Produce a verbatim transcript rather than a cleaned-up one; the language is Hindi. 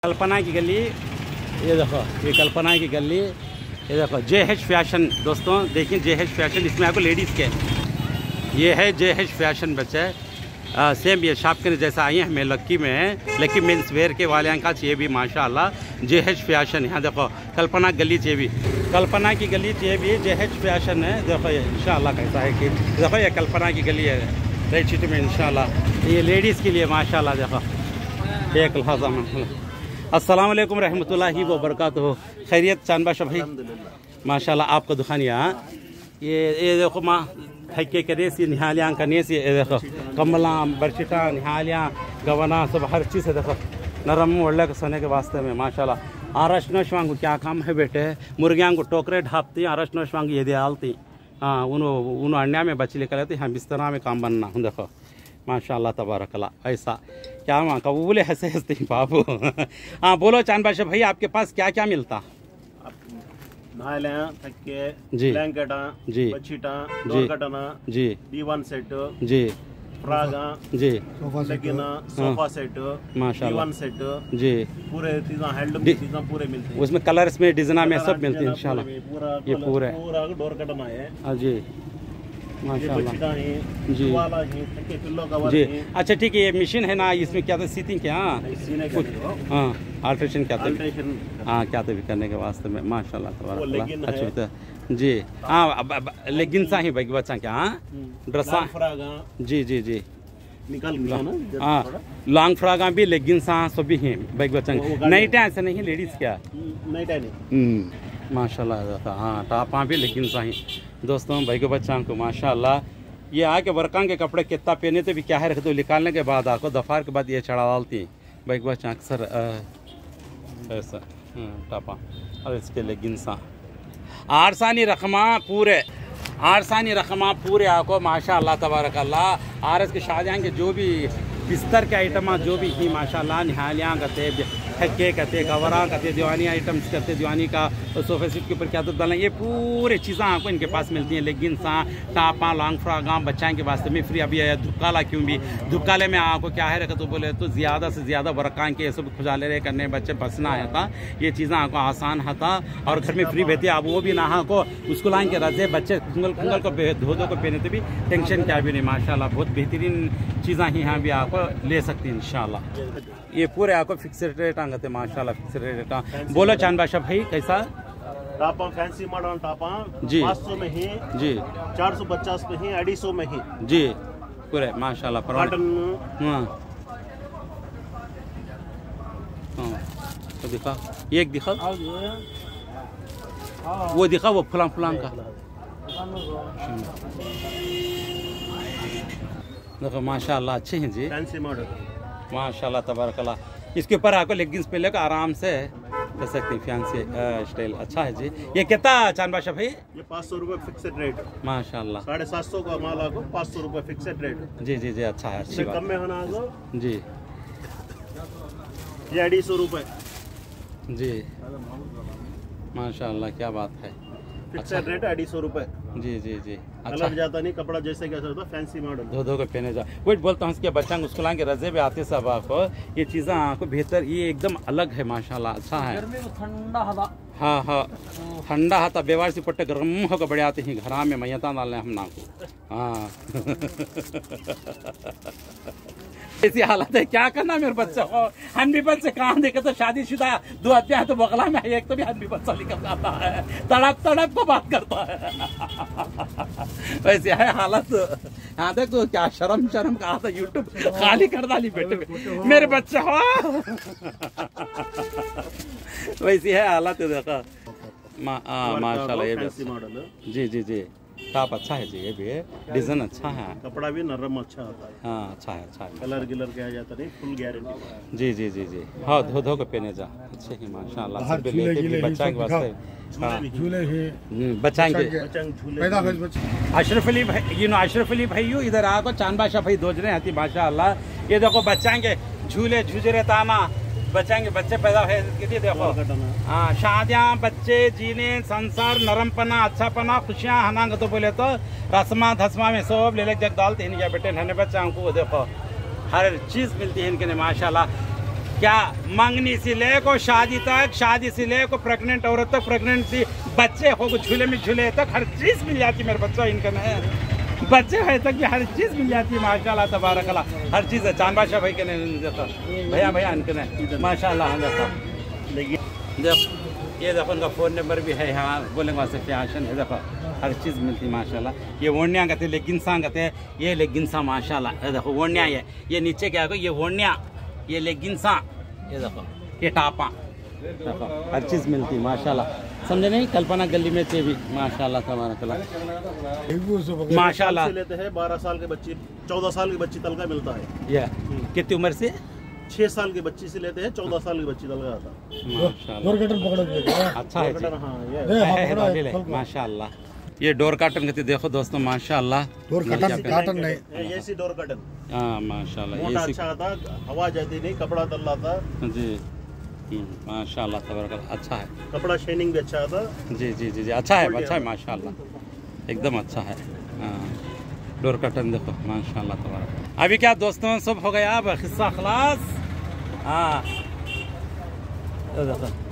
कल्पना की गली, ये देखो ये कल्पना की गली, ये देखो जे एच फैशन। दोस्तों देखिए जे एच फैशन, इसमें आपको लेडीज़ के, ये है जे एच फैशन बच्चे। आ, सेम ये शॉप के जैसा आई है हमें लक्की में, लक्की मेंस वेयर के वाले का ये भी माशाल्लाह जे एच फैशन। यहाँ देखो कल्पना गली ये भी, कल्पना की गली ये भी जे एच फैशन है। देखो ये इंशाल्लाह कैसा है कि देखो ये कल्पना की गली है रेड सिटी में इंशाल्लाह, ये लेडीज़ के लिए माशाल्लाह। देखो एक लहजा अस्सलाम वालेकुम रहमतुल्लाहि व बरकातहू। खैरियत चांद बादशाह भाई माशाल्लाह, आपका दुकान यहाँ ये ये देखो माँ हक्के कनेस ये निहालियाँ कनेस, ये देखो कमला बरचिटा निहालियाँ गवना सब हर चीज़ है। देखो नरम ಒಳ್ಳೆ सोने के वास्ते में माशाल्लाह। आरश नौशवांग क्या काम है बेटे, मुर्गियाँ को टोकरे ढापती, आरश नौशवांग ये डालती, हाँ उन्हों उन्हों अंडा में बच्चे लेकर आते हैं, बिस्तरा में काम बनना। देखो माशाल्लाह तबारकल्लाह। ऐसा क्या वहाँ कबूले हंसे हंसते बाबू। हाँ बोलो चांद बादशाह भाई, आपके पास क्या क्या मिलता? जी जी जी दीवान सेट जी फ्रागा जी सोफा सेट माशाल्लाह सेट जी, पूरे चीज़ें हैंडलूम की चीज़ें पूरे मिलते हैं। उसमें कलर्स में डिजाइन में सब मिलते हैं इंशाल्लाह। ये पूरे पूरा डोर कटना है जी माशाल्लाह जी वाला है, पिल्लो कवर जी। है। अच्छा ठीक है, ये मशीन है ना, इसमें क्या था सीटिंग क्या, कुछ हाँ अल्ट्रेशन क्या था, हाँ क्या था भी करने के वास्ते में माशाल्लाह तबारकल्लाह। अच्छा होता जी, हाँ लेगिन सा ही भाई बच्चा क्या, हाँ ड्रेसा जी जी जी निकल गया ना, हाँ लॉन्ग फ्रागा भी लेगिन सा सब भी हैं भाई बच्चा। नाइट ऐसे नहीं लेडीज़ क्या, नाइट नहीं माशाल्लाह। हाँ टापा भी लेकिन सही दोस्तों भाई को बच्चा को माशाल्लाह। ये आके वर्का के कपड़े कितना पहने थे भी क्या है, रख दो निकालने के बाद आपको दफार के बाद ये चढ़ा डालती भाई को बच्चा अक्सर ऐसा टापा। और इसके लेगिन सा आरसानी रखमा पूरे, आरसानी रखमा पूरे आपको माशाल्लाह तबारकल्लाह। आर एस के शाहजहां के जो भी बिस्तर के आइटम जो भी ही माशाल्लाह, निहालियाँ करते हक्के करते कवरा करते दीवानी आइटम्स करते, दीवानी का सोफे सेट के ऊपर क्या तो डालना, ये पूरे चीज़ें आपको इनके पास मिलती हैं। लेकिन सा टापा लॉन्ग फ्रागा बच्चा के वास्ते में फ्री। अभी धुक्काला क्यों भी धुक्काले में आपको क्या है रखा तो बोले तो ज़्यादा से ज़्यादा वर्का के सब खुजाले रहे करने बच्चे बसना आया था, ये चीज़ें आपको आसान था और घर में फ्री भेजते। अब वो भी नहा को उसको लाइन के रजे बच्चे खुंगल खुंगल को धो धो को पहने थे भी टेंशन क्या भी नहीं माशाल्लाह। बहुत बेहतरीन चीज़ें ही यहाँ भी आपको ले सकती हैं इंशाल्लाह। ये पूरे आपको फिक्स्ड रेट आते माशाल्लाह, फिक्स्ड रेट। बोलो चांद बादशाह भाई कैसा टापा फैंसी मॉडल टापा जी पाँच सौ में ही जी, चार सौ पचास में ही, अढ़ी सौ में ही जी पूरे माशाल्लाह। कॉटन हाँ हाँ तो दिखा एक दिखा वो दिखा वो फलां फलां का देखो माशाल्लाह अच्छे हैं जी, फैंसी मॉडल माशाल्लाह तबारकल्लाह। इसके ऊपर आपको लेगिंग्स पे लेकर आराम से कर सकते हैं, फैंसी स्टाइल अच्छा है जी। ये कितना चांद बादशाह भाई? ये पाँच सौ रुपये फिक्स्ड रेट माशाल्लाह। साढ़े सात सौ का माल आपको पाँच सौ रुपये फिक्स्ड रेट जी जी जी अच्छा है, अच्छी बात कम में होना आपको जी। ये अढ़ी सौ रुपये जी माशाल्लाह क्या बात है, फिक्स्ड रेट अढ़ी सौ रुपये जी जी जी अच्छा कलर जाता नहीं, कपड़ा जैसे कैसा होता फैंसी मॉडल धो धो के पहने जा। वही बोलता हूँ इसके बच्चा को स्कूल के रजे पे आते सब आपको ये चीज़ें आपको बेहतर, ये एकदम अलग है माशाल्लाह अच्छा है। ठंडा हवा हाँ हाँ ठंडा हाथा बेवार से पट्टे गर्म होकर बड़े आते हैं घर में मैता डालने हम ना को। हाँ ऐसी हालत है क्या करना मेरे बच्चे को, हम भी बच्चे कहाँ देखे तो शादीशुदा दो हत्या है तो बगला में है एक तो भी हम भी बच्चा निकल जाता है, तड़प तड़प को बात करता है। वैसे है हालत। हाँ देख तो क्या शर्म शर्म कहा था, यूट्यूब खाली कर डाली बेटे मेरे बच्चे हो। वैसी है हालत है देखा मा, माशाल्लाह। ये जी जी जी टॉप अच्छा है जी, ये भी डिजाइन अच्छा है, कपड़ा भी नरम अच्छा होता है। हाँ अच्छा है अच्छा है, कलर गिलर क्या जाता नहीं, फुल गारंटी। जी जी जी जी हाँ धो धो के पहने जा अच्छे ही माशाल्लाह। सब लेते भी बच्चा के वास्ते झूले ही बच्चा के झूले। अशरफ अली भाई यू नो अशरफ अली भाई यू इधर आको चांद बादशाह भाई दो जने आती माशाल्लाह। ये देखो बच्चा के झूले झूझरे ताना बच्चे बच्चे पैदा है कितनी देखो। हाँ शादियाँ बच्चे जीने संसार नरमपना अच्छापना खुशियाँ हनांग तो बोले तो रस्मा धसमा में सब ले ले जग डालते हैं क्या बेटे नन्हे बच्चा को देखो हर चीज़ मिलती है इनके माशाल्लाह। क्या मंगनी से ले को शादी तक, शादी से ले को प्रेग्नेंट औरत तक, प्रेगनेंसी बच्चे हो को झूले में झूले तक हर चीज मिल जाती है मेरे बच्चों इनका है। बच्चे है तक भी हर चीज मिल जाती है माशाल्लाह तबारकल्लाह, हर चीज है। चांद बादशाह भाई के देखो भैया भैया इनके माशाल्लाह देखो देखो ये देखो उनका फ़ोन नंबर भी है यहाँ, बोलेंगे वहाँ से फैशन है देखो हर चीज़ मिलती है माशाल्लाह। ये ओढ़निया कहते हैं, लेगिंसा कहते हैं, ये लेगिंसा माशाल्लाह। ये देखो ओढ़निया, ये ये नीचे क्या है, ये ओढ़निया, ये लेगिंसा, ये देखो ये टापा, देखो हर चीज़ मिलती है माशाल्लाह। समझे नहीं, कल्पना गली में थे भी माशाल्लाह तबारकल्लाह माशाल्लाह। लेते हैं बारह साल के बच्चे, चौदह साल की बच्ची तलका मिलता है। ये कितनी उम्र से? छह साल की बच्ची से लेते हैं, चौदह साल की बच्ची तलका आता है। अच्छा है जी। हाँ ये माशाल्लाह। ये डोर काटन कहते देखो दोस्तों माशाल्लाह। डोर काटन काटन नहीं, ये सी डोर कटन। हाँ माशाल्लाह, मोटा अच्छा आता, हवा जाती नहीं, कपड़ा तल्ला था जी माशाल्लाह तबारकल्लाह। अच्छा है, कपड़ा शेनिंग भी अच्छा आता। जी जी जी जी अच्छा है, अच्छा है माशाल्लाह, एकदम अच्छा है। हाँ डोर कटन देखो माशाल्लाह तबारकल्लाह। अभी क्या दोस्तों सब हो गया, अब किस्सा खलास। हाँ देखो